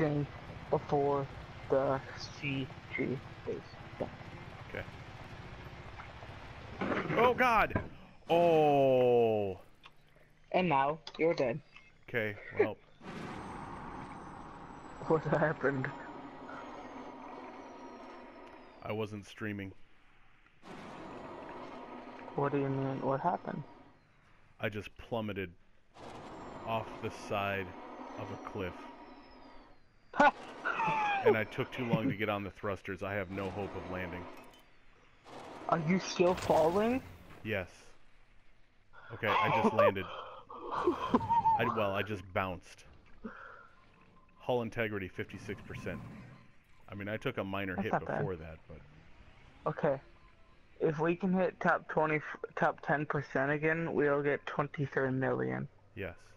anything before the CG is done. Okay. Oh God! Oh. And now you're dead. Okay. Well. What happened? I wasn't streaming. What do you mean? What happened? I just plummeted off the side of a cliff. And I took too long to get on the thrusters. I have no hope of landing. Are you still falling? Yes. Okay, I just landed. I just bounced. Hull integrity 56%. I mean, I took a minor That's hit not bad. before that, but Okay. If we can hit top 10% again, we'll get 23 million. yes.